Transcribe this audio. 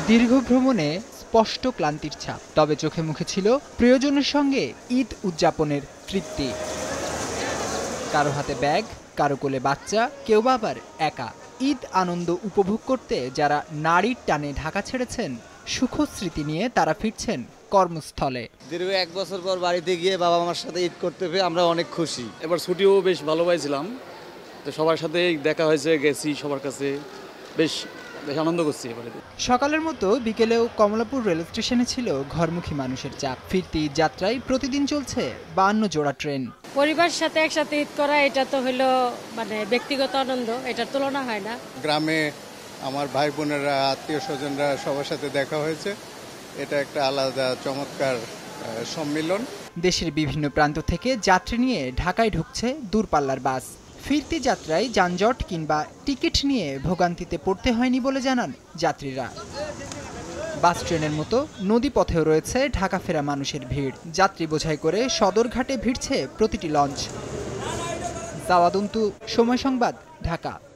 দীর্ঘ ভ্রমণে স্পষ্ট ক্লান্তির ছাপ, তবে চোখে মুখে ছিল প্রিয়জনের সঙ্গে ঈদ উদযাপনের তৃপ্তি। কারো হাতে ব্যাগ, কারো কোলে বাচ্চা, কেউ বা আবার একা। ঈদ আনন্দ উপভোগ করতে যারা নারীর টানে ঢাকা ছেড়েছেন, সুখ স্মৃতি নিয়ে তারা ফিরছেন কর্মস্থলে। দীর্ঘ 1 বছর পর বাড়িতে গিয়ে বাবা মার সাথে ঈদ করতে পেরে আমরা অনেক খুশি। এবার ছুটিও বেশ ভালো পাইছিলাম, তো সবার সাথে দেখা হয়েছে, গেছি সবার কাছে, বেশ আনন্দ করছি এবারে। সকালের মতো বিকেলেও কমলাপুর রেল স্টেশনে ছিল ঘরমুখী মানুষের চাপ। ফিরতি যাত্রায় প্রতিদিন চলছে 52 জোড়া ট্রেন। পরিবারের সাথে একসাথে ঈদ করা, এটা তো হলো ব্যক্তিগত আনন্দ, এটার তুলনা হয় না। গ্রামে আমার ভাই বোনেরা, আত্মীয় স্বজনরা সবার সাথে দেখা হয়েছে, এটা একটা আলাদা চমৎকার সম্মিলন। দেশের বিভিন্ন প্রান্ত থেকে যাত্রী নিয়ে ঢাকায় ঢুকছে দূরপাল্লার বাস। ফিরতি যাত্রায় যানজট কিংবা টিকিট নিয়ে ভোগান্তিতে পড়তে হয়নি বলে জানান যাত্রীরা। বাস ট্রেনের মতো নদীপথেও রয়েছে ঢাকা ফেরা মানুষের ভিড়। যাত্রী বোঝাই করে সদরঘাটে ভিড়ছে প্রতিটি লঞ্চ। জাওয়াদন্তু, সময় সংবাদ, ঢাকা।